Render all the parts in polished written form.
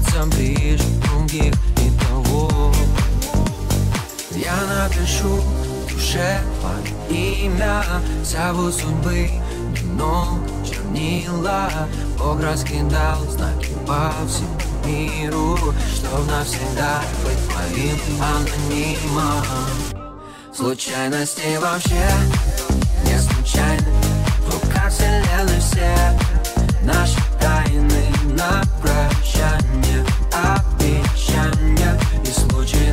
становится ближе других и того. Я напишу в душе твое имя, зову судьбы, но чернила. Бог раскидал знаки по всему миру, чтоб навсегда быть твоим анонимом. Случайности вообще не случайны, в руках вселенной все наши тайны на прощание, обещания, и случай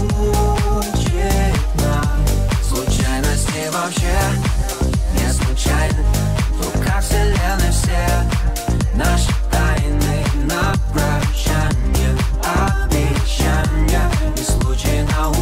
научит нас. Случайности вообще не случайны, в руках вселенной все наши тайны на прощание, обещания, и случай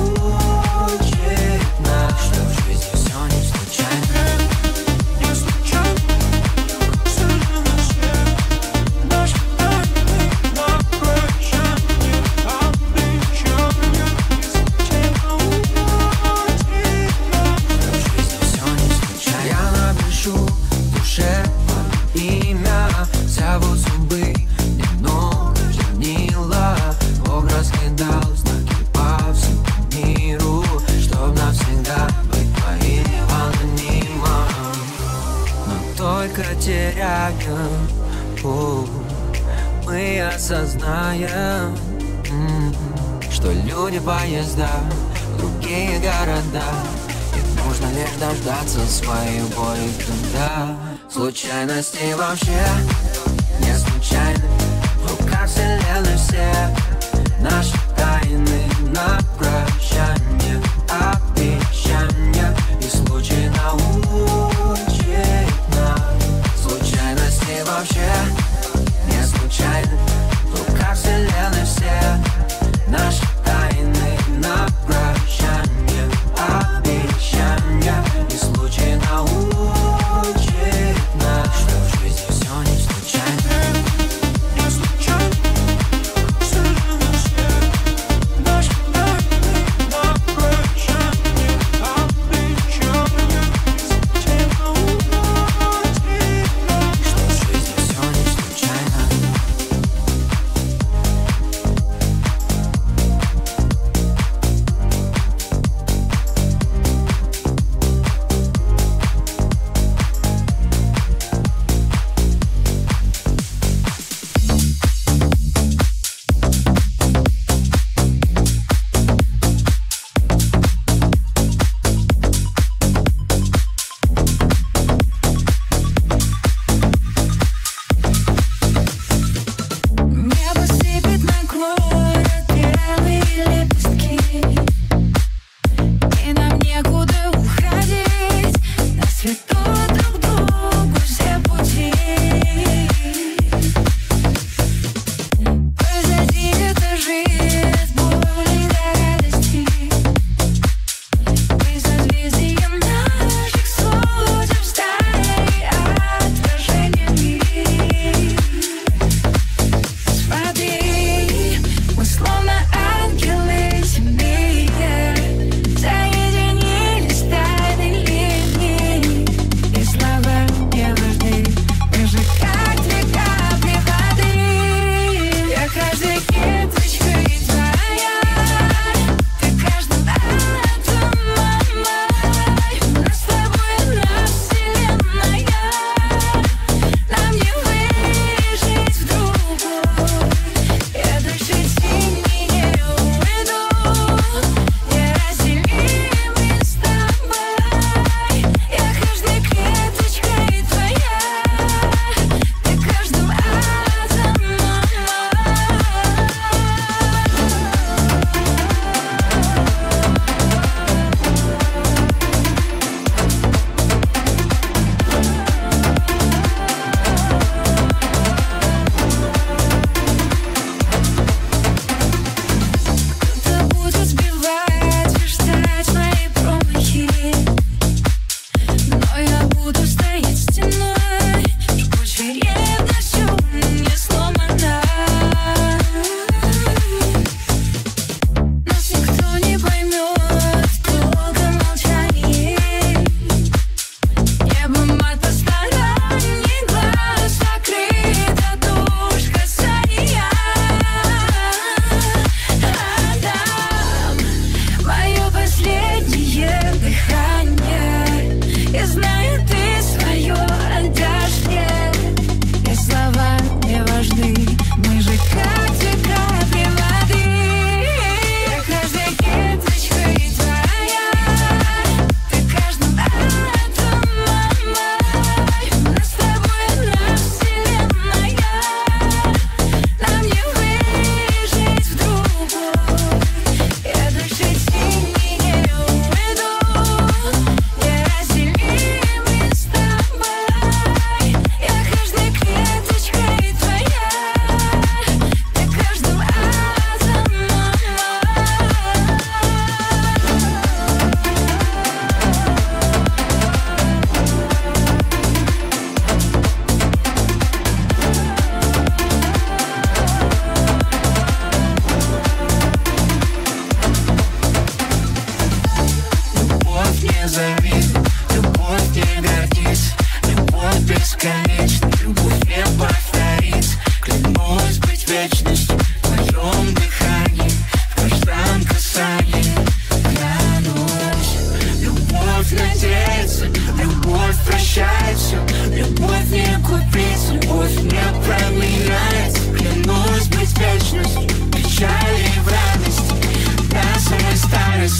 научит нас, что в жизни все не случайно. Не случайно, вселенной все наши тайны на прощание, обещания, и случай научит нас, что в жизни все не случайно. Я напишу в душе имя, зову судьбы, немного чернила. Бог раскидал знаки по всему миру, чтоб навсегда быть твоим анонимом. Но только теряя путь, мы осознаем, что люди, поезда, другие города, и нужно лишь дождаться своего и туда. Случайности вообще не случайны, в руках вселенной все наши тайны на прощание, обещания, и случай научит нас. Случайности вообще не случайны, в руках вселенной все наши тайны на прощание, обещания, и случай научит нас, что в жизни все не случайно.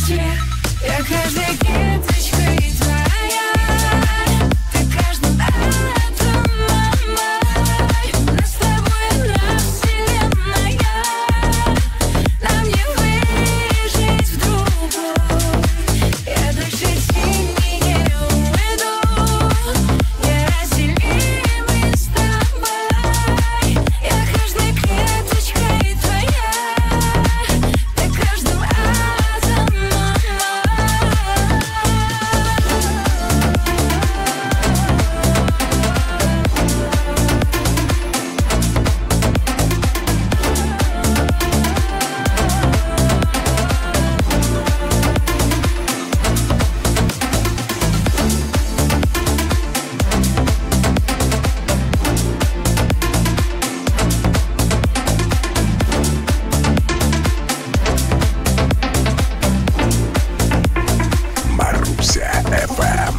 везде. Я каждой клеточкой твоя. Ты каждым атомом мой. Нас с тобой одна вселенная. Нам не выжить в другой. Я дальше тени не уйду. Неразделимы с тобой. Я каждой клеточкой твоя. Ты каждым атомом Маруся FM.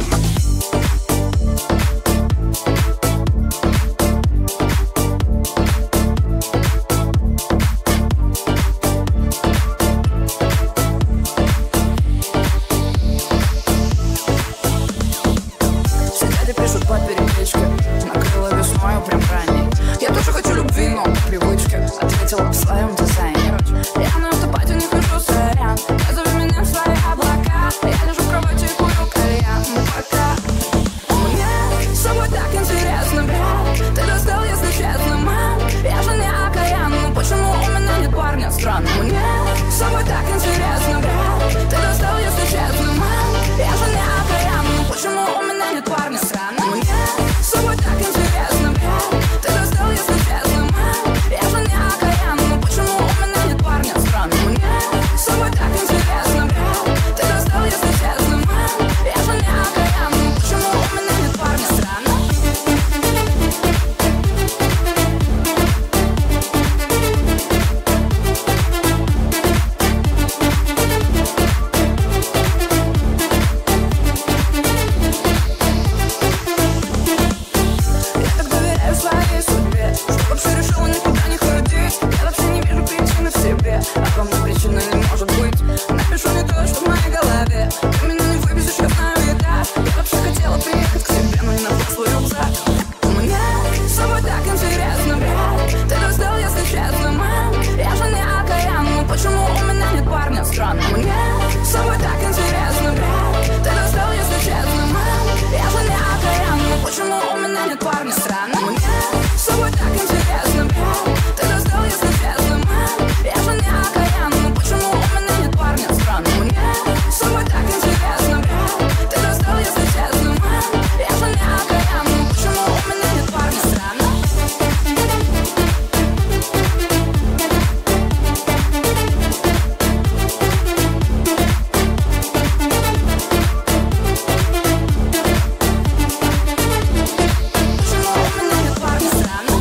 Соседи пишут по перекличке. Накрыла весною прям ранней. Я тоже хочу любви, но по привычке ответила в своем дизайне. Я на автопате не хожу, сорян. Не зови меня в свои облака. Я лежу в кровати и курю кальян. Пока мне с собой так интересно, брат. Ты достал, если честно, мам. Я же не окаян, но почему у меня нет парня? Странно. Мне с собой так интересно, брат. Ты достал, если честно, мам. Я же не окаян, но почему у меня нет парня? Странно. Мне с собой так интересно, брат. Ты достал, если честно, мам. Я же не окаян, но почему у меня нет парня? Странно. Мне с собой так интересно, брат. Ты достал, если честно, мам. Я же не окаян, но почему у меня нет парня? Странно. Я так доверяю своей судьбе, что вообще решила никуда не ходить. Я вообще не вижу причины в себе, а во мне причины не может быть. Напишу не то, что в моей голове. Ты меня не вывезешь, я знаю и так. Я вообще хотела приехать к тебе, но не нашла свой рюкзак. Мне с собой так интересно, брат. Ты достал, если честно, мам. Я же не окаян, но почему у меня нет парня? Странно. Мне с собой так интересно, брат. Ты достал, если честно, мам. Я же не окаян, но почему у меня нет парня? Странно. Мне с собой так интересно, брат. Ты достал, если честно, мам. Я же не окаян, но почему у меня нет парня? Странно. Мне с собой так интересно, брат. Ты достал, если честно, мам. Я же не окаян, но почему у меня нет парня? Странно. Почему у меня нет парня? Странно.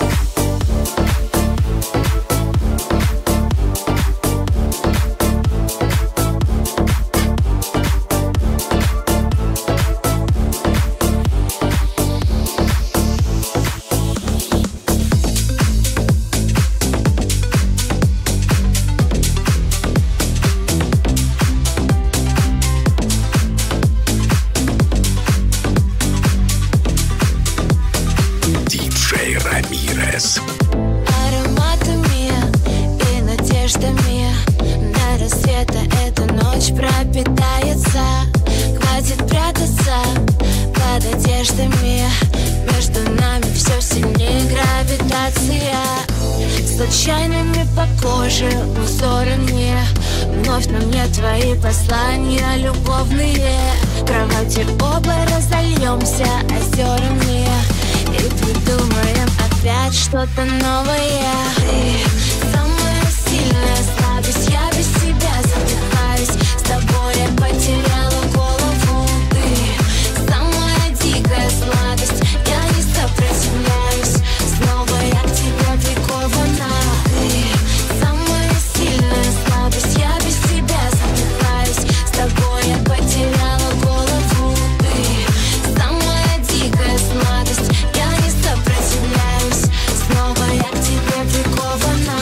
Диджей Рамирес. Ароматами и надеждами до рассвета эта ночь пропитается. Хватит прятаться под одеждами. Между нами все сильнее гравитация. Случайными по коже узорами. Вновь на мне твои послания любовные. В кровати оба разольемся озерами и придумаем опять что-то новое. Ты самая сильная слабость, я без тебя задыхаюсь. С тобой я потеряла голову. Ты самая дикая сладость, я не сопротивляюсь. Снова я к тебе прикована. Ты самая сильная слабость, я без тебя задыхаюсь. С тобой я потеряла голову. Ты самая дикая сладость, я не сопротивляюсь. Снова я к тебе прикована.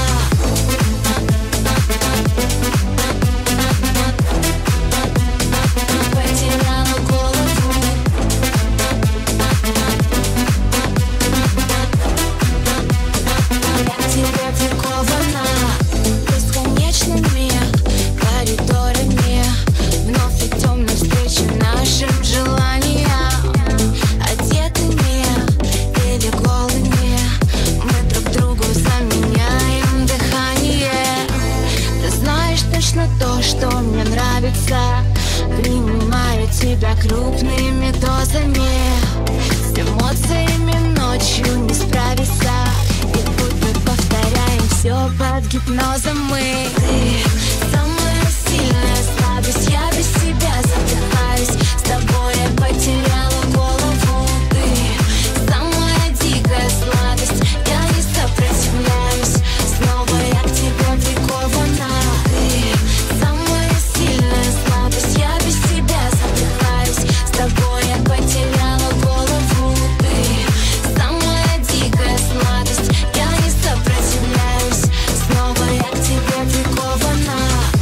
нравится. Принимаю тебя крупными дозами. С эмоциями ночью не справиться. И будто повторяем все под гипнозом мы. Ты самая сильная слабость, я без тебя задыхаюсь. С тобой я потеряла голову. Ты самая дикая сладость, я не сопротивляюсь. Снова я к тебе прикована. Ты самая сильная слабость, я без тебя задыхаюсь. С тобой я потеряла голову. Ты самая дикая сладость, я не сопротивляюсь. Снова я к тебе прикована.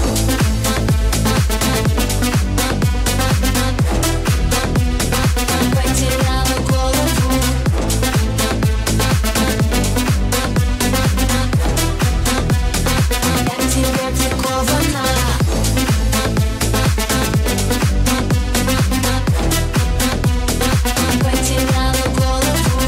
Потеряла голову. Я к тебе прикована. Потеряла голову.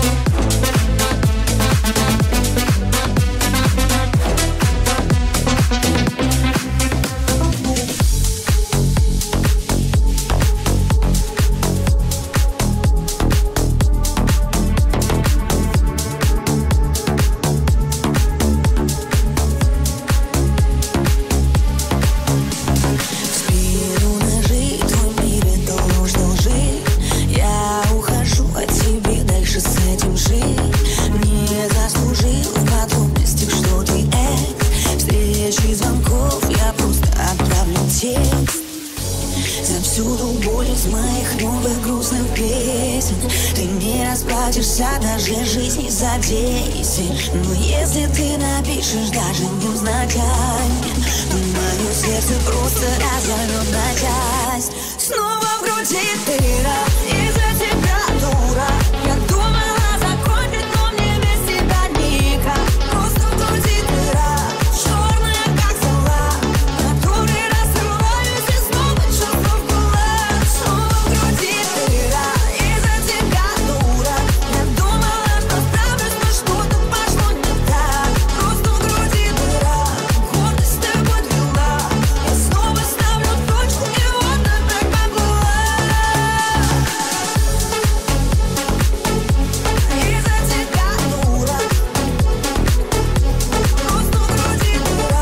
Спину ножи, твой мир это ложь лжи. Я ухожу от тебя, дальше с этим жить. Не заслужил в подробностях, что ты экс. Встречи звонков, я просто отправлю текст. Завсюду боль из моих новых грустных песен. Ты не расплатишься даже жизни за 10. Но если ты напишешь даже невзначай, то мое сердце просто разорвет на часть. Снова в груди дыра, из-за тебя дура. Я думала закончить, но мне без тебя никак. Просто в груди дыра, черная как зола, которой рассрываюсь и снова чувства в кулак. Снова в груди дыра, из-за тебя дура. Я думала, что справлюсь, но что-то пошло не так. Просто в груди дыра, гордость ты подвела. Я снова ставлю точку, и вот опять могла. Из-за тебя дура, просто в груди дыра.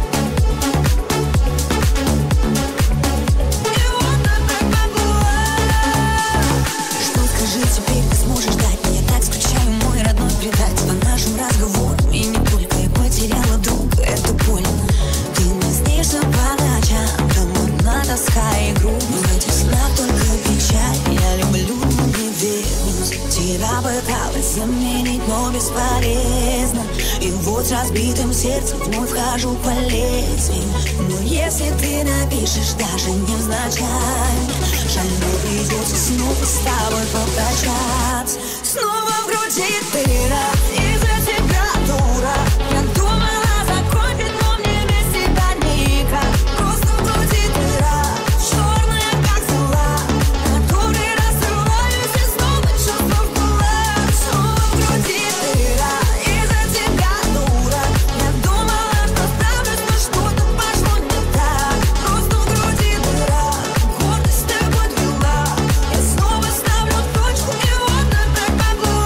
И вот опять могла. Что скажи теперь, ты сможешь дать? Я так скучаю, мой родной предатель. По нашим разговорам и не только. Я потеряла друга, это больно. Ты не снишься по ночам, там одна тоска и грусть. В этих снах только печаль. Я люблю, но не верю. Тебя пыталась заменить, но бесполезно. И вот с разбитым сердцем вновь вхожу по лезвию. Но если ты напишешь даже невзначай, жаль, но придется снова с тобой попрощаться. Снова в груди дыра, из-за тебя дура. Я думала закончить, но мне без тебя никак. Просто в груди дыра, черная как зола, которой рассрываюсь и снова чувства в кулак. Снова в груди дыра, из-за тебя дура. Я думала, что справлюсь, но что-то пошло не так. Просто в груди дыра, гордость ты подвела. Я снова ставлю точку, и вот опять могла.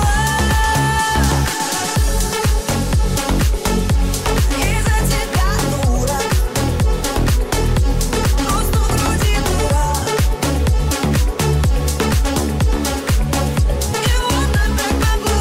Из-за тебя дура, просто в груди дыра. И вот опять могла.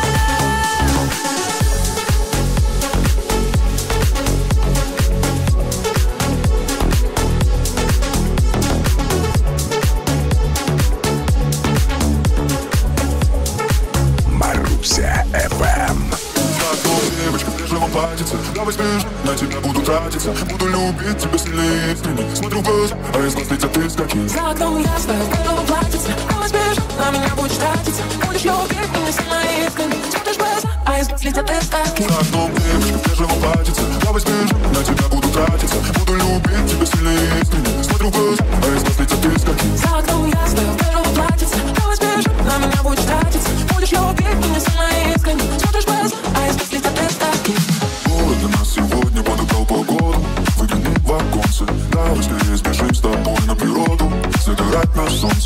Маруся FM. Девочка в бежевом платьице, давай спишь, на тебя буду тратиться. Буду любить тебя сильнее искренне. Смотрю в глаза, а из глаз летят искорки. За окном ясно, в бежевом платьице. Давай спишь, на меня будешь тратиться. Будешь любить меня сильно искренне. Смотришь в глаза, а из глаз летят искорки. За окном девочка в бежевом платьице, давай спишь, на тебя буду тратиться. Буду любить тебя сильнее искренне. Смотрю в глаза, а из глаз летят искорки. За окном ясно, в бежевом платьице. Давай спишь, на меня будешь тратиться. Будешь любить меня сильно искренне. Смотришь в глаза, а из глаз летят искорки. Город для нас сегодня подобрал погоду. Выгляни в оконце, давай скорее сбежим с тобой.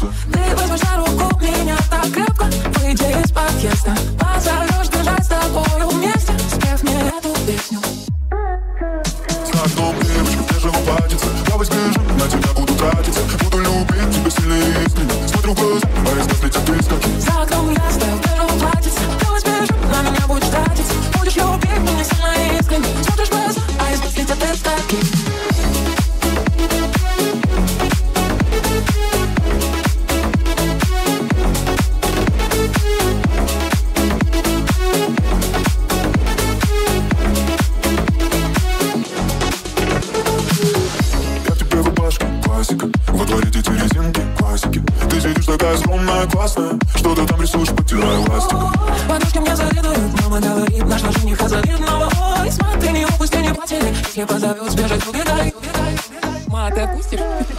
сердце. Ты возьмешь за руку меня так крепко, выйдя из подъезда, позовешь бежать с тобою вместе, спев мне эту песню. За окном девочка в бежевом платьице. Давай сбежим, на тебя буду тратиться. Буду любить тебя сильнее и искренне. Смотрю в глаза, а из глаз летят искорки. За окном я стою в бежевом платьице. Давай сбежим, на меня будешь тратиться. Будешь любить меня сильно и искренне. Смотришь в глаза, а из глаз летят искорки. Во дворе дети резинки, классики. Ты сидишь такая скромная, классная. Что ты там рисуешь, потирая ластиком. Подушки мне завидуют, мама говорит, нашла жениха завидного. Ой, смотри, не упусти, не потери. Если позовет, сбежать, убегай. Ма, ты отпустишь?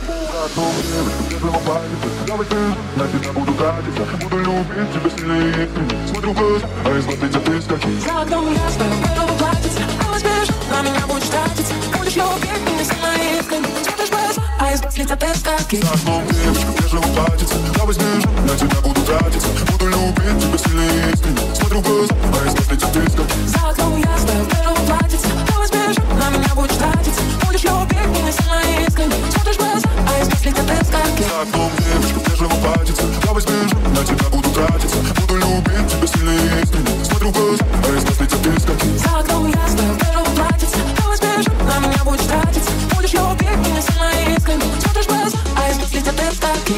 Давай ты, на тебя буду тратиться. Буду любить тебя сильнее и искренне. Смотрю в глаза, а из глаз летят искорки. За окном я стою в бежевом платьице. Давай сбежим, на меня будешь тратиться. Будешь любить меня сильно и искренне. Смотришь в глаза, а из глаз летят искорки. За окном девочка в бежевом платьице. Давай сбежим, на тебя буду тратиться. Буду любить тебя сильнее и искренне. Смотрю в глаза, а из глаз летят искорки. За окном я стою в бежевом платьице. Давай сбежим, на меня будешь тратиться. Будешь любить меня сильно и искренне. Смотришь в глаза, а из глаз летят искорки. За окном девочка в бежевом платьице. Давай сбежим, на тебя буду тратиться. Буду любить тебя сильнее и искренне. Смотрю в глаза, а из глаз летят искорки. За окном я стою в бежевом платьице. Давай сбежим, на меня будешь тратиться. Будешь любить меня сильно и искренне. Смотришь в глаза, а из глаз летят искорки.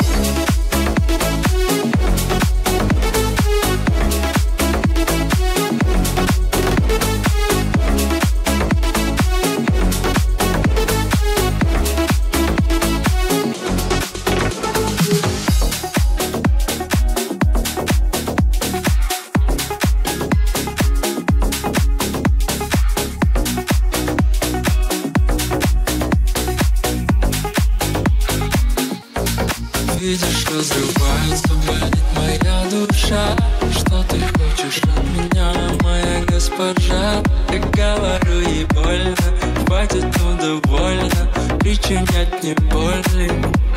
Видишь, разрывается, болит моя душа. Что ты хочешь от меня, моя госпожа? Я говорю ей больно, хватит, ну довольно. Причинять не боли.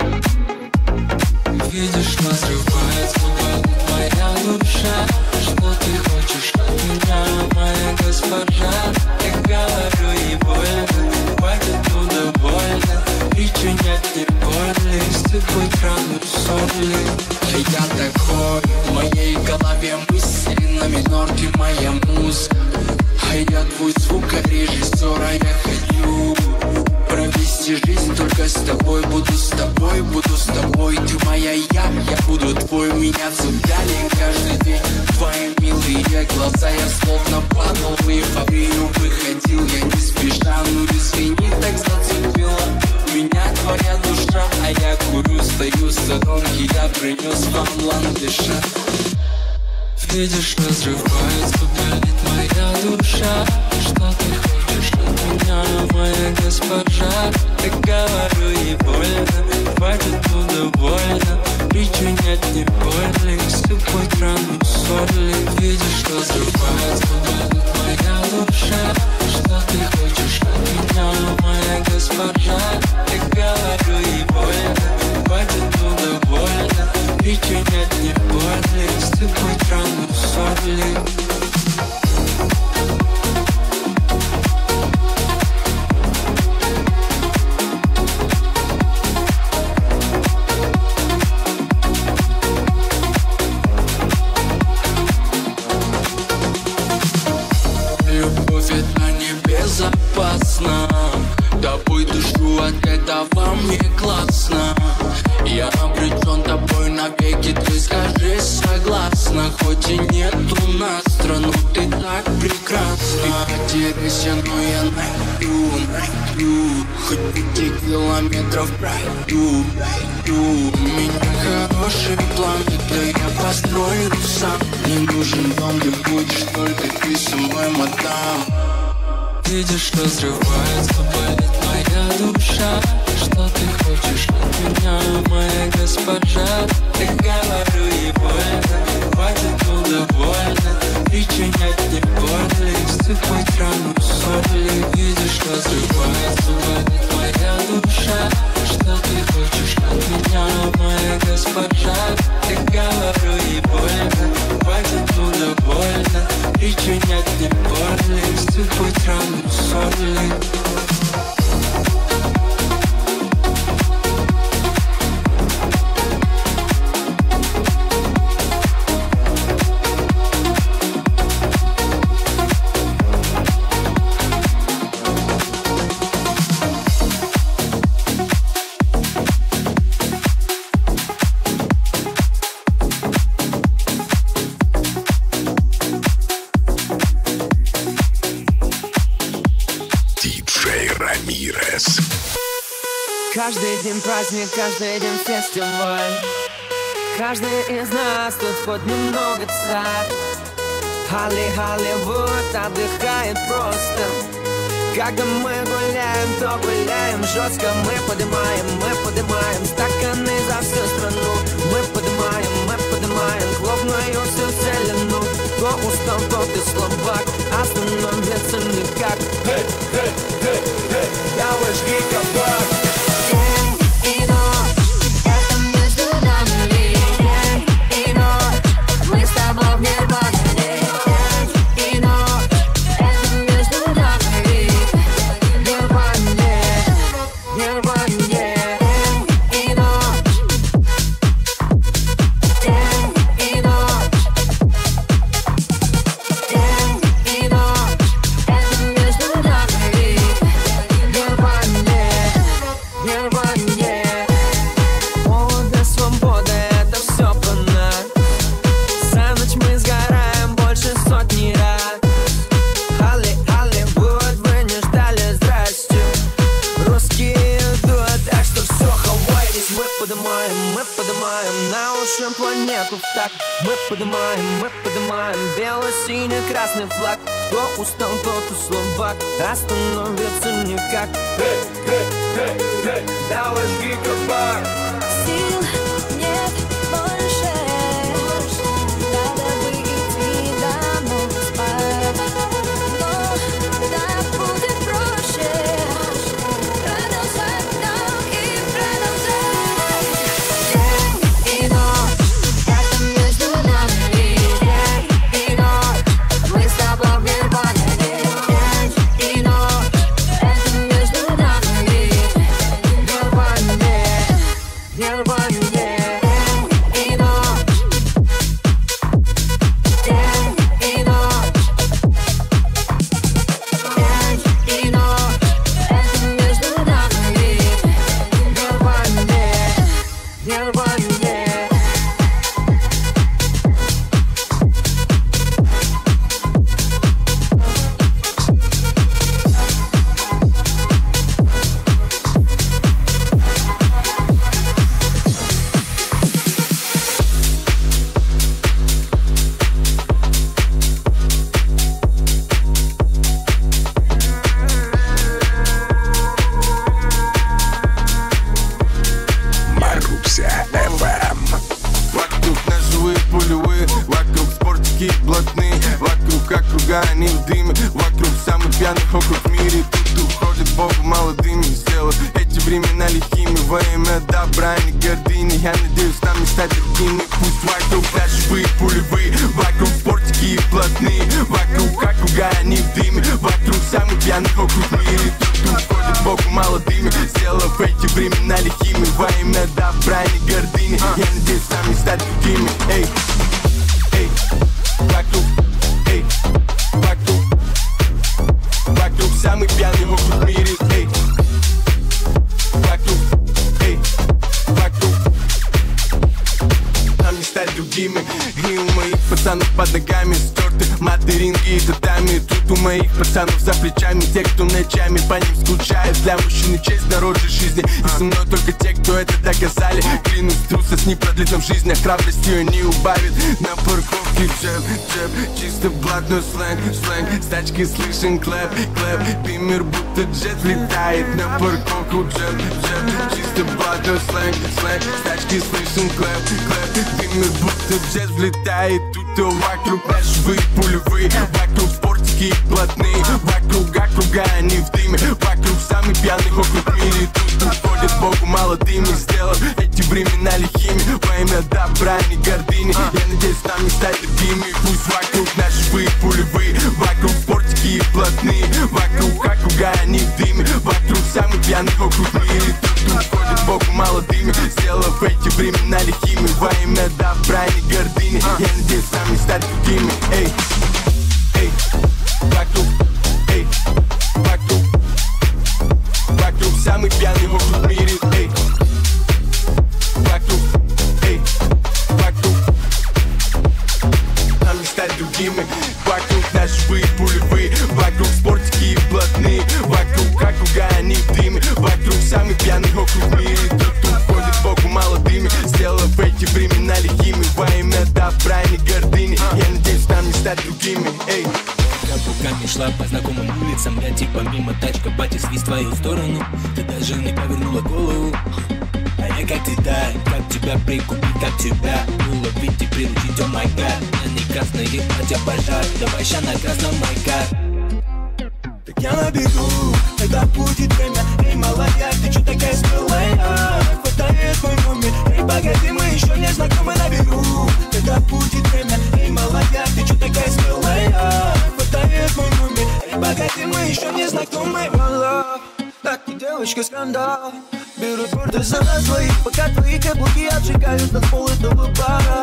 Видишь, разрывается, болит моя душа. Что ты хочешь от меня, моя госпожа? Я говорю ей больно, хватит, ну довольно. Причинять не боли, стыкать рану соли. Я такой, в моей голове мысли на минорке моя музыка. А я твой звукорежиссер, а я хочу провести жизнь только с тобой. Буду с тобой, буду с тобой. Ты моя я буду твой. Меня цепляли каждый день твои милые глаза. Я словно падал в эйфорию, выходил я не спеша. Ну извини, так зацепила меня твоя душа. А я курю, стою в сторонке. Я принес вам ландыша. Видишь, разрывается, болит моя душа. Что ты хочешь от меня, моя госпожа? Я говорю ей больно, хватит, ну довольно. Причинять не боли, стыкать рану соли. Видишь, разрывается, болит моя душа. Что ты хочешь от меня, моя госпожа? Я говорю ей больно, хватит, ну довольно. Причинять не боли, стыкать рану соли. Любовь это небезопасно. Тобой дышу, от этого мне классно. Я обречен тобой навеки, ты скажи согласна. Хоть и нету нас страну, ты так прекрасна. Потеряйся, но я найду. Хоть 5 километров пройду. У меня хорошие планы, да я построю сам. Не нужен дом, где будешь только ты со мной, мадам. Видишь, разрывается, болит моя душа. Что ты хочешь от меня, моя госпожа? Я говорю ей больно, хватит, ну довольно. Причинять не боли, стыкать рану соли. Видишь, разрывается, болит моя душа. Что ты хочешь от меня, моя госпожа? Каждый день праздник, каждый день фестиваль. Каждый из нас тут хоть немного царь. Холливуд отдыхает просто. Когда мы гуляем, то гуляем жестко. Мы поднимаем стаканы за всю страну. Мы поднимаем клубную всю целину. Кто устал, тот и слабак, остановиться никак. Давай жги кабак. День и ночь, это между нами. День и ночь, мы с тобой в нирване. День и ночь, это между нами. Нирване, нирване. День и ночь, день и ночь, день и ночь, это между нами. Нирване, нирване. Молода свобода, это все про нас. За ночь мы сгораем больше сотни раз. Холливуд, вы не ждали, здрасте. Русские идут, так что все, хавайтесь. Мы поднимаем на уши планету в такт. Мы поднимаем бело-синий-красный флаг. Кто устал, тот и слабак, остановиться никак. Давай жги кабак. Сил нет больше, надо бы идти домой спать. Но так будет проще, продолжать нам и продолжать. День и ночь, это между нами. День и ночь, мы с тобой в нирване. День и ночь, это между нами. Нирване, нирване. День и ночь, день и ночь, день и ночь, это между нами. Нирване, нирване. Маруся FM. Вокруг ножевые пулевые, вокруг спортики блатные, вокруг округа они в дыме, вокруг самых пьяных округ в мире. Тут уходит Богу молодыми, сделав эти времена лихими во имя добра, не гордыни. Я надеюсь нам не стать другими. Пусть вокруг ножевые пулевые, вокруг спортики блатные, вокруг округа они в дыме, вокруг самых пьяных округ в мире. Тут уходит Богу молодыми, сделав эти времена лихими во имя добра, не гордыни. Я надеюсь нам не стать другими. Эй, эй, вокруг, эй, вокруг, вокруг самый пьяный округ в мире. Эй, вокруг, эй, вокруг, нам не стать другими. И у моих пацанов под ногами стерты материнги и татами. Тут у моих пацанов за плечами те, кто ночами по ним скучает. Для мужчины честь дороже жизни, и со мной только те, кто это доказали. Клянусь, трусость не продлит нам жизнь, а храбрость ее не убавит. На парковке джеб, джеб, чисто блатной сленг. С тачки слышен клэп, клэп, бимер будто джет влетает. На парковку джеб, джеб, чисто блатной сленг. С тачки слышен клэп, клэп, бимер будто джет влетает. Тут вокруг ножевые пулевые, вокруг спортики блатные, вокруг округа они в дыме, вокруг самый пьяный округ в мире. Тут уходит Богу молодыми, сделав эти времена лихими во имя добра, не гордыни. Я надеюсь нам не стать другими. Пусть вокруг ножевые пулевые, вокруг спортики блатные, вокруг округа они пьяных вокруг мира. Тут ходит Богу молодыми, сделав эти времена лихими. Во имя добра и гордыни, я надеюсь нам не стать другими. Эй, эй, вокруг, эй, вокруг, вокруг самый пьяный вокруг мира. Эй, вокруг, эй, вокруг, нам не стать другими. Вокруг наши живые пулевые, вокруг спортики и блатные, вокруг округа они в дыме, вокруг самый пьяный округ мира. Тут ходит Богу молодыми, сделав эти времена лихими. Во имя добра и гордыни, я надеюсь нам не стать другими. Эй. Руками шла по знакомым улицам, я типа мимо тачка, батя свист в твою сторону. Ты даже не повернула голову. А я как ты, да, как тебя прикупить, как тебя уловить и приручить, о май гад. Я не красный, а тебя пожар, давай ща на красном майка. Так я набегу, когда будет время. Эй, малая, ты чё такая смелая? Хватает мой номер. Эй, погоди, мы еще не знакомы, набегу, когда будет время. Эй, малая, ты чё такая смелая? Хватает мой номер. Эй, погоди, мы еще не знакомы. Так ты девочка скандал. Берут гордо за нас двоих, пока твои каблуки отжигают над пол этого бара.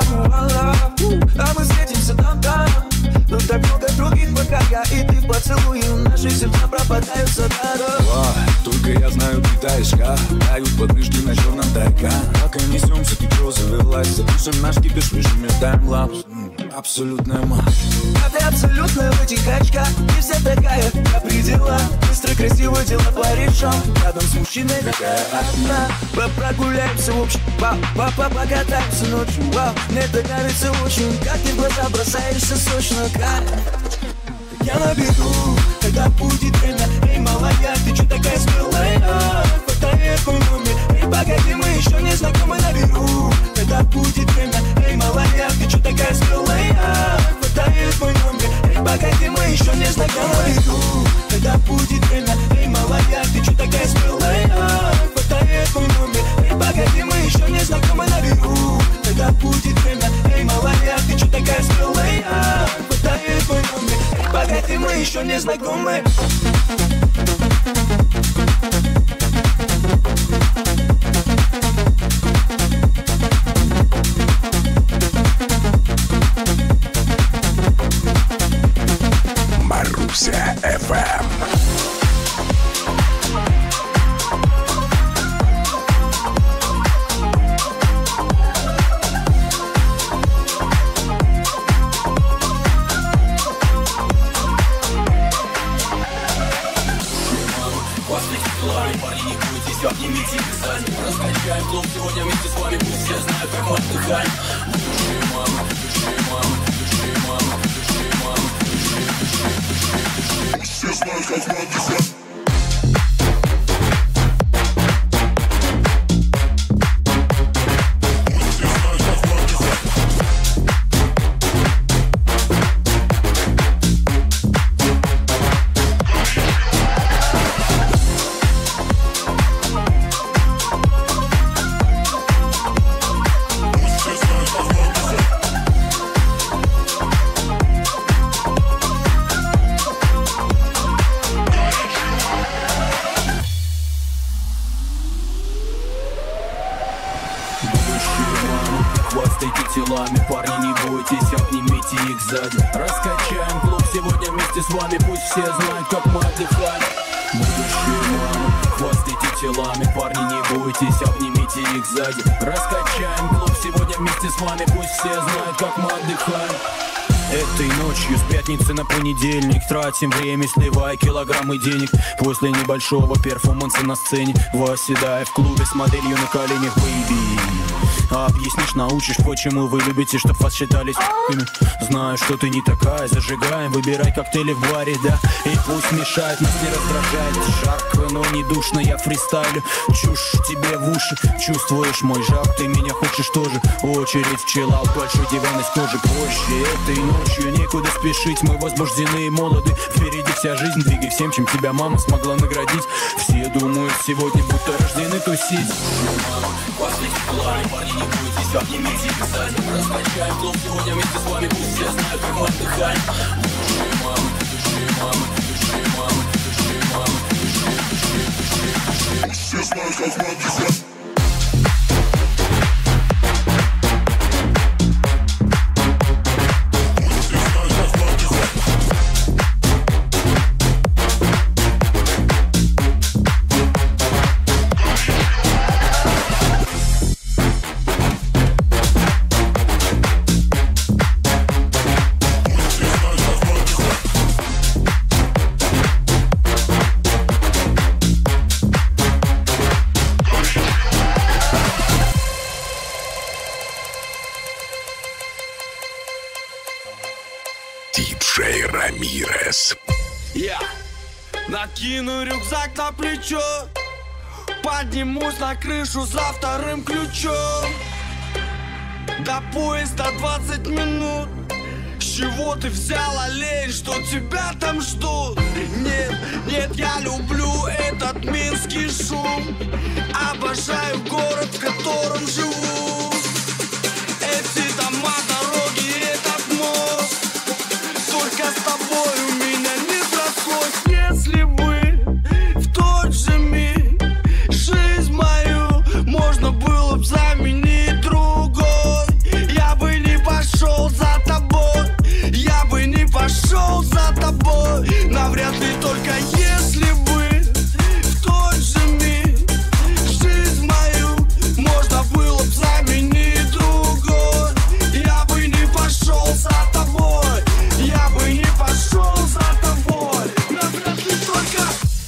А мы встретимся там. Но так много других, пока я и ты в поцелуе, наши сердца пропадают за даром. Только я знаю, ты таишка, дают подвижки на черном тайка. Пока несемся, ты чё завелась, запишем наш кипиш, выжмем таймлапс. Абсолютная мать. А ты абсолютная в этих очках, ты вся такая, я предела. Быстро, красиво дела творишь, рядом с мужчиной такая одна. Прогуляемся в общем, покатаемся ночью. Мне это нравится очень, как ты в глаза бросаешься сочно, как я набегу, когда будет время. Эй, малая, ты чё такая смелая? Хватает мой номер. Эй, погоди, мы еще не знакомы, набегу, когда будет время. Эй, малая, ты чё такая смелая? Хватает мой номер. Эй, погоди, мы еще не знакомы, набегу, когда будет время. Эй, малая, ты чё такая смелая? Хватает мой номер. Эй, погоди, мы еще не знакомы, набегу, когда будет время. Эй, малая, ты чё такая смелая? Хватает мой номер. Эй, погоди, мы еще не знакомы. Маруся FM. Обнимите сзади, раскачаем клуб сегодня вместе с вами, пусть все знают, как мы отдыхаем. Души, мама, души, мама, души, мама, души, мама, души, все знают, как мы отдыхаем. Телами, парни, не бойтесь, обнимите их сзади. Раскачаем клуб сегодня вместе с вами, пусть все знают, как мы отдыхаем. Будущие мамы, хвастайте телами, парни, не бойтесь, обнимите их сзади. Раскачаем клуб сегодня вместе с вами, пусть все знают, как мы отдыхаем. Этой ночью с пятницы на понедельник тратим время, сливая килограммы денег. После небольшого перформанса на сцене, восседая в клубе с моделью на коленях, бэйби. Объяснишь, научишь, почему вы любите, чтоб вас считались ***ками. Знаю, что ты не такая, зажигаем, выбирай коктейли в баре, да. И пусть мешает, нас не раздражает. Жарко, но не душно, я фристайлю. Чушь тебе в уши, чувствуешь мой жар, ты меня хочешь тоже. Очередь в чиллаут, большой диван из кожи проще. Этой ночью некуда спешить, мы возбуждены и молоды. Впереди вся жизнь, двигай всем, чем тебя мама смогла наградить. Все думают сегодня, будто рождены тусить. Парни, не бойтесь, обнимите их сзади. Раскачаем клуб сегодня вместе с вами, пусть все знают, как мы отдыхаем. Души, мама, души, мама, души, мама, души, мама, души, Диджей Рамирес. Я накину рюкзак на плечо, поднимусь на крышу за вторым ключом. До поезда 20 минут. С чего ты взял, олень, что тебя там ждут? Нет, нет, я люблю этот минский шум. Обожаю город, в котором живу. Эти дома, дороги, этот мост. Только с тобой у меня не прошлось. Если бы в тот же миг жизнь мою можно было бы заменить другой, я бы не пошел за тобой, я бы не пошел за тобой. Навряд ли, только если бы в тот же миг жизнь мою можно было бы заменить другой, я бы не пошел за тобой, я бы не пошел за тобой. Навряд ли, только...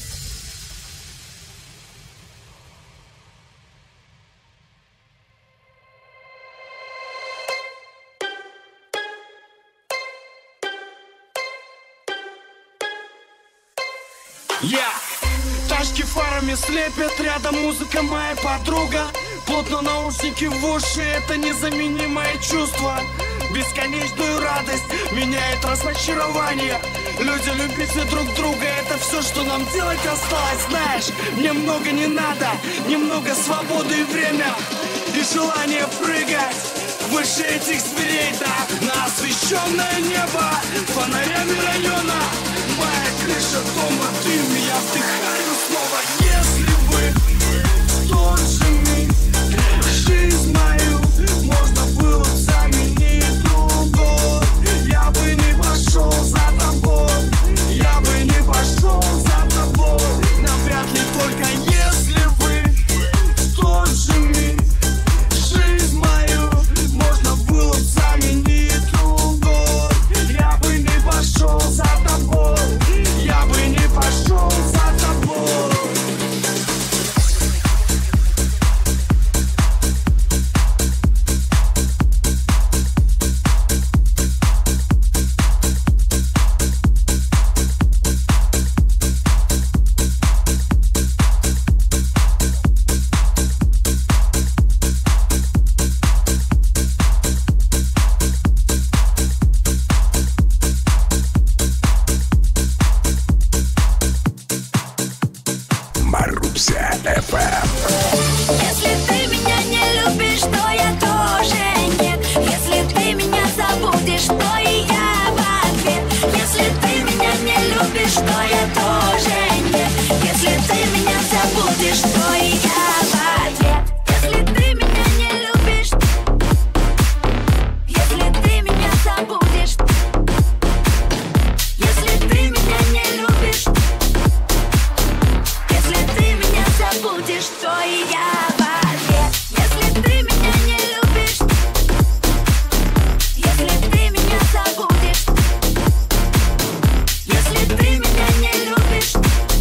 Тачки фарами слепят, рядом музыка моя подруга. Плотно наушники в уши, это незаменимое чувство. Бесконечную радость меняет разочарование. Люди любите друг друга, это все, что нам делать осталось. Знаешь, мне много не надо, немного свободы и время, и желание прыгать выше этих зверей, да, на освещенное небо фонарями района. Моя крыша дома, дым, я вдыхаю снова. Если бы в тот же миг жизнь мою можно было заменить другой, я бы не пошел за тобой, я бы не пошел за тобой. Навряд ли, только если бы в тот же миг жизнь мою можно было заменить другой, я бы не пошел за тобой, я бы не пошел за тобой. Маруся FM. Если ты меня не любишь, то я тоже нет. Если ты меня забудешь, то и я в ответ. Если ты меня не любишь, то я тоже нет. Если ты меня забудешь, то и я в ответ. Если ты меня не любишь, если ты меня забудешь, если ты меня не любишь, если ты меня забудешь, то и я в ответ. Если ты меня не любишь, если ты меня забудешь, если ты меня не любишь,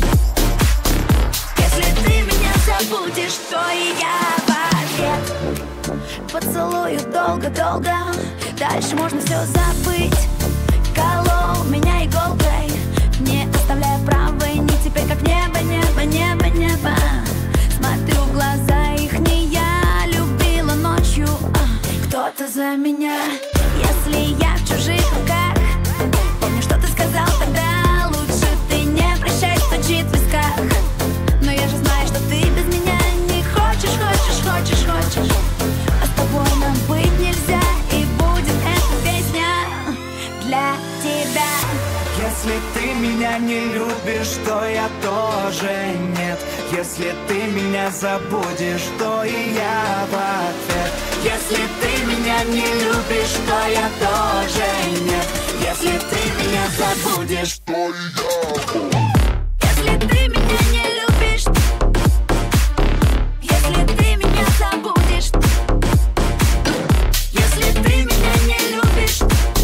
если ты меня забудешь, то и я в ответ. Поцелую долго-долго, дальше можно все забыть. Колол меня иголкой, не оставляя правой, не теперь как небо, небо, небо, небо. Смотрю в глаза их, не я любила ночью, кто-то за меня. Если я в чужих руках, помню, что ты сказал тогда, лучше ты не прощай, стучит в висках. Но я же знаю, что ты без меня не хочешь, хочешь, хочешь, хочешь. А с тобой нам быть нельзя, и будет эта песня для тебя. Если ты меня не любишь, то я тоже нет. Если ты меня забудешь, то и я в ответ. Если ты меня не любишь, то я тоже нет. Если ты меня забудешь, то и я. Если ты меня не любишь, если ты меня забудешь, если ты меня не любишь,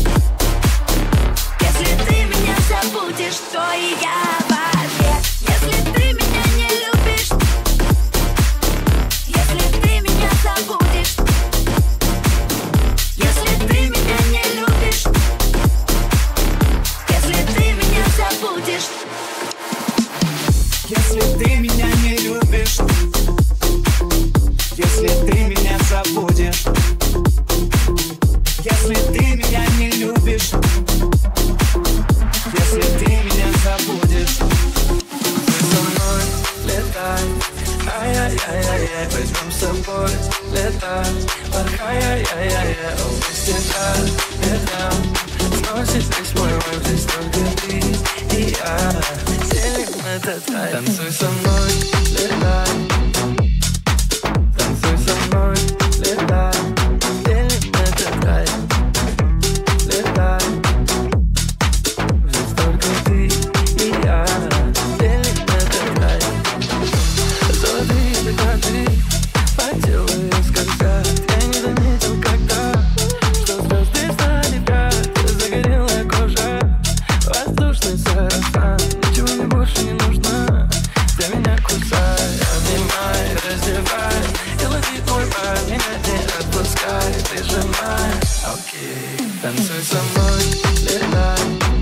если ты меня забудешь, то и я в ответ. Если ты меня не любишь, если ты меня забудешь, если ты меня не любишь, если ты меня забудешь, если ты меня не любишь, если ты меня забудешь, если ты меня не любишь, если ты меня забудешь. Ты со мной летай, ай-яй-яй-яй, возьмем с собой летай, ай-яй-яй-яй, вместе так летам, сносит весь мой вайб, здесь только ты и я. Делим этот рай, танцуй со мной, летай, танцуй со мной, летай, делим этот рай, летай. Здесь только ты и я, делим этот рай. Золотые закаты по телу скользят. Я не заметил, когда, что звезды стали как загорелая кожа, воздушный сарафан. Ничего мне больше не нужно, ты меня кусай, обнимай, раздевай и лови мой пар, меня не отпускай, ты сжимай. Окей, танцуй со мной, летай,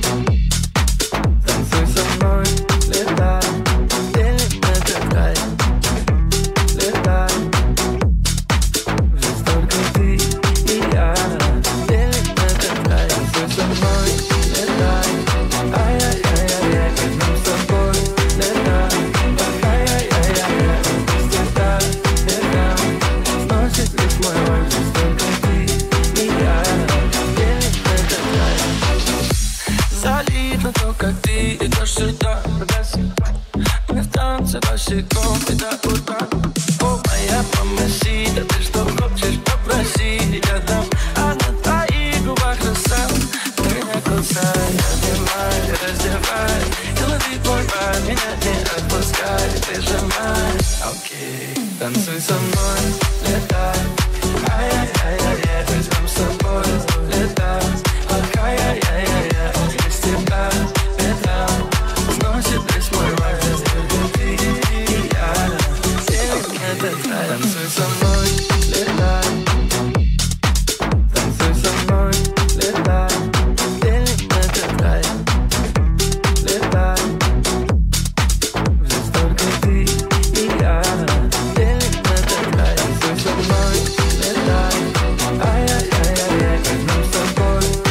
танцуй со мной, летай, делим этот рай, летай. Здесь только ты и я, делим этот рай. Танцуй со мной, летай, ай-яй-яй-яй, возьмем с собой, летай, ай-яй-яй-яй, вместе так летам, сносит весь мой вайб, здесь только ты и я, делим этот рай. Солидно то, как ты идешь сюда, мы в танце босиком и до утра. О, моя мамасита, ты что хочешь, попроси, я дам, а на твоих губах роса. Ты меня кусай, обнимай, раздевай и лови мой пар, меня не отпускай, ты сжимай. Окей, танцуй со мной, летай, ай-яй-яй-яй, возьмем с собой, летай, ай-яй-яй-яй, вместе так летам, сносит весь мой вайб, здесь только ты и я, делим этот рай. Танцуй со мной, летай, танцуй со мной, летай, делим этот рай, летай. Здесь только ты и я, делим этот рай. Танцуй со мной, летай, ай-яй-яй-яй, возьмем с собой,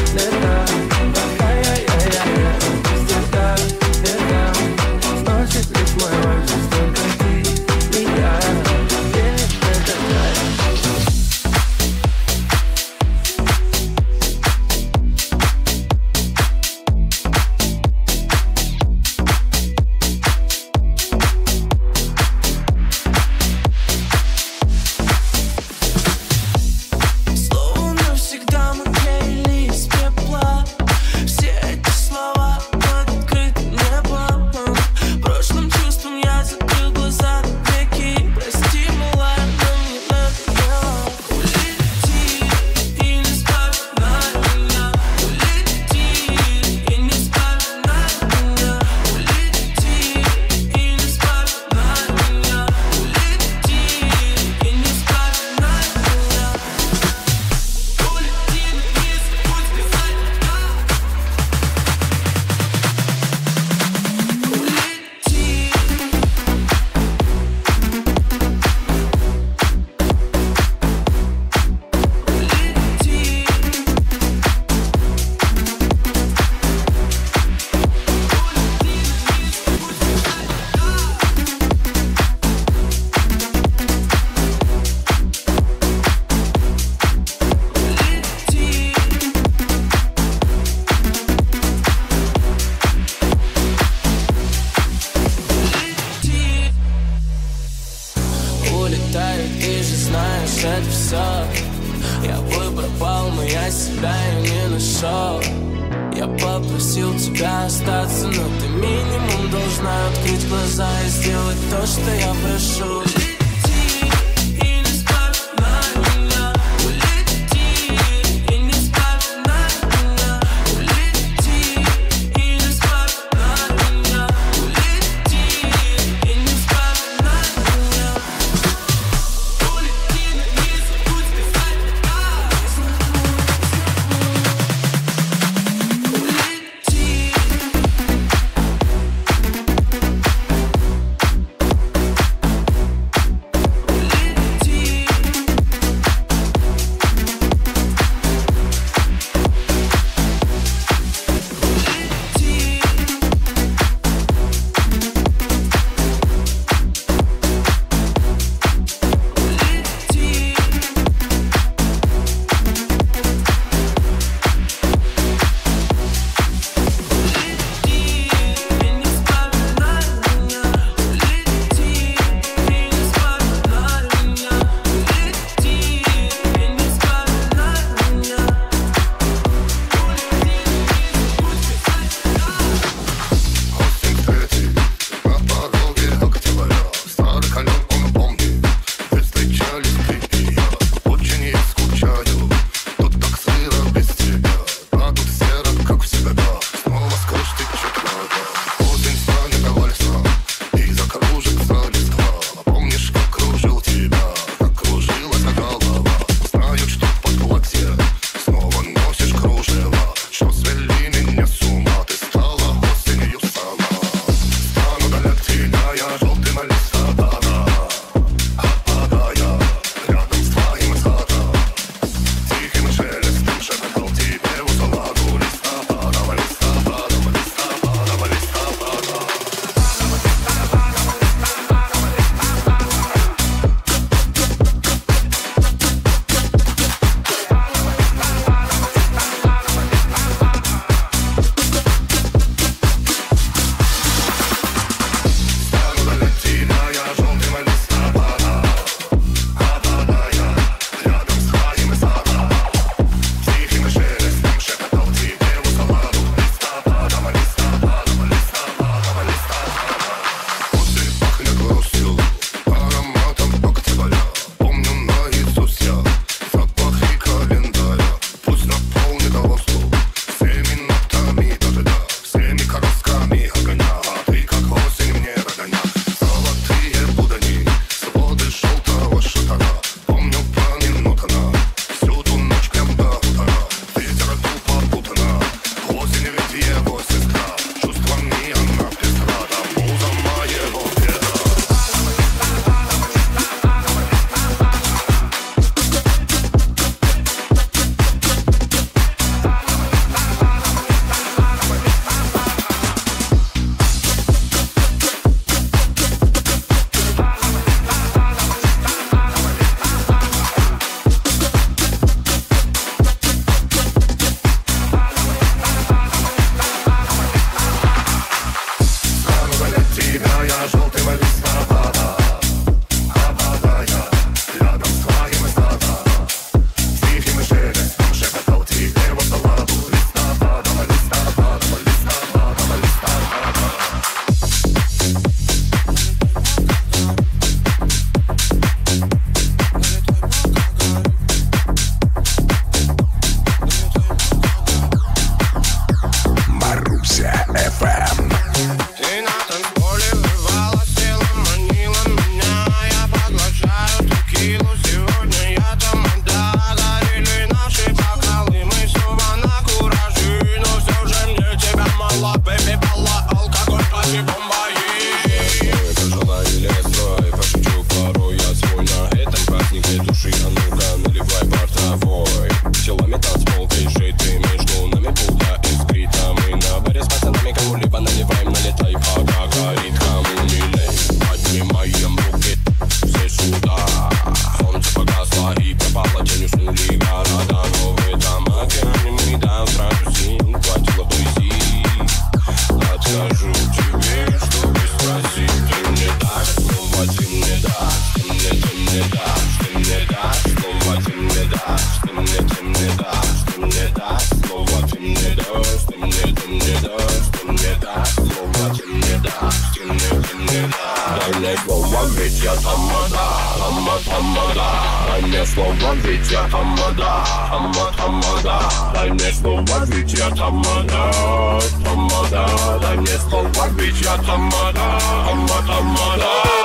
знаешь, это все. Я выбрал, но я себя и не нашел. Я попросил тебя остаться, но ты минимум должна открыть глаза и сделать то, что я прошу. слово, ведь я тамада, тамада. Дай мне слово, ведь я тамада, тамада. Дай мне слово, ведь я тамада, тамада. Дай мне слово, ведь я тамада, тамада.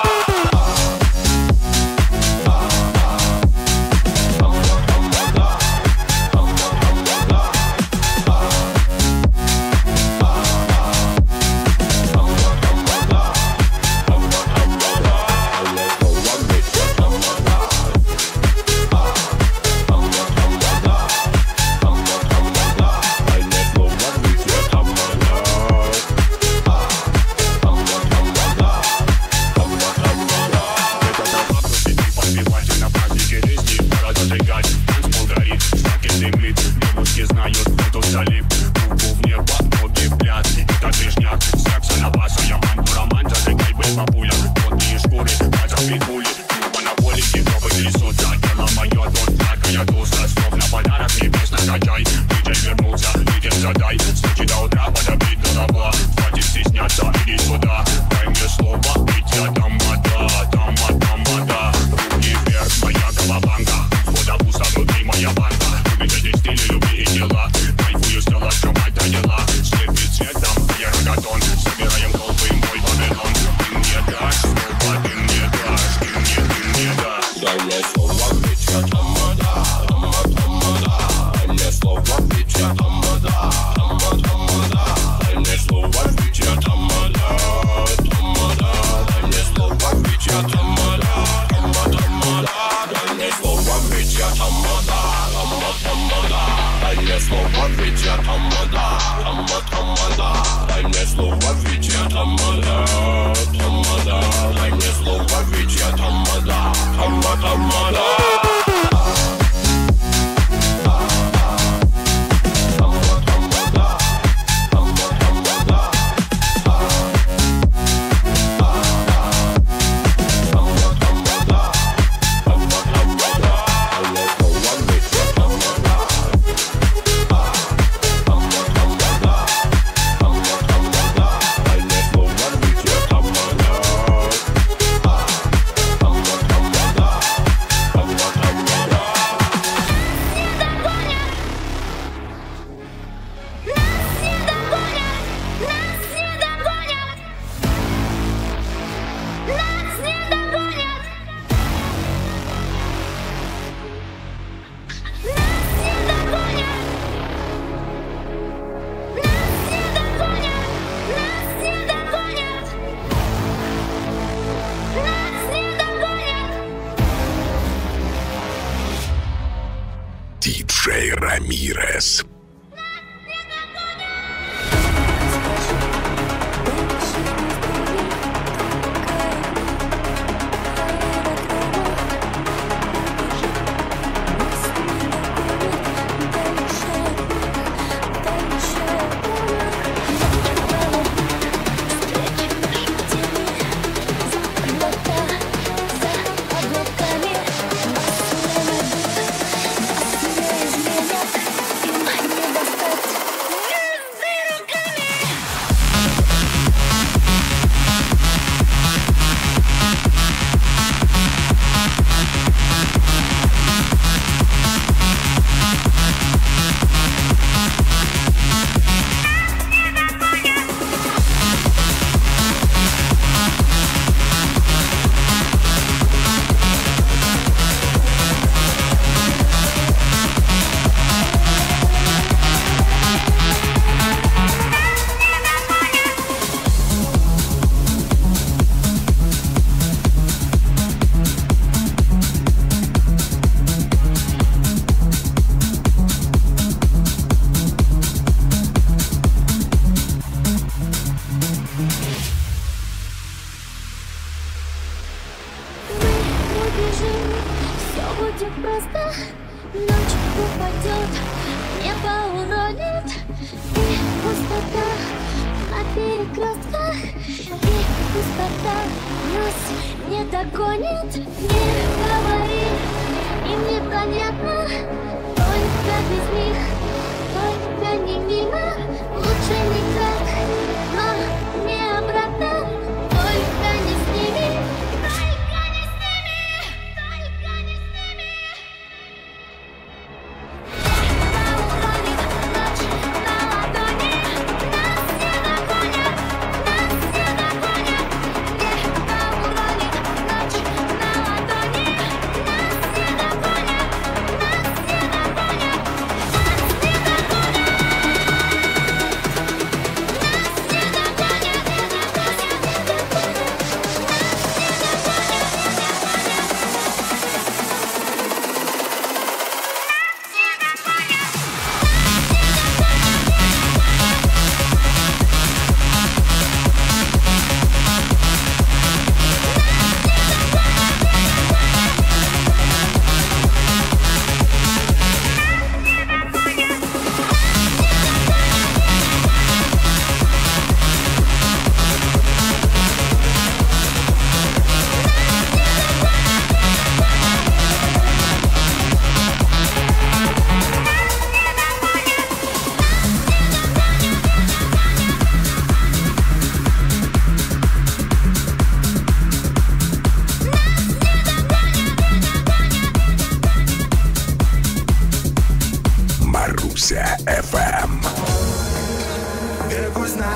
Диджей Рамирес.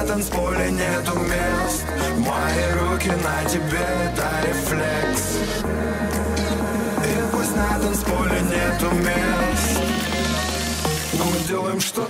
танцполе нету мест. Мои руки на тебе, это рефлекс. И пусть на танцполе нету мест, но мы делаем что-то